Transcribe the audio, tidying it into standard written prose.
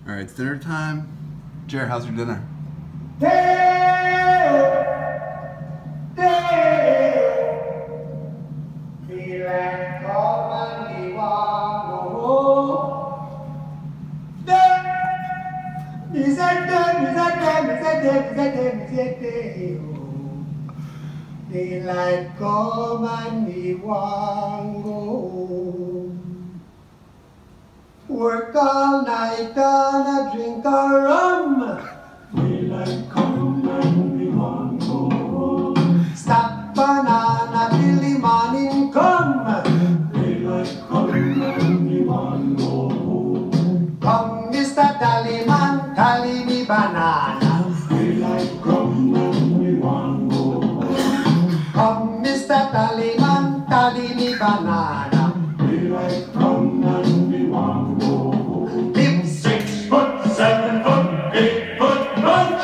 All right, it's dinner time. Jared, how's your dinner? Daylight come and me want go home. Work all night and a drink a rum. Daylight come and me want go home. Stack banana till the morning come. Daylight come and me want go home. Come, Mr. Tallyman, tally me banana. Daylight come and me want go home. Come, Mr. Tallyman, tally me banana. Daylight come and me want go home. Live 6 foot, 7 foot, 8 foot, bunch.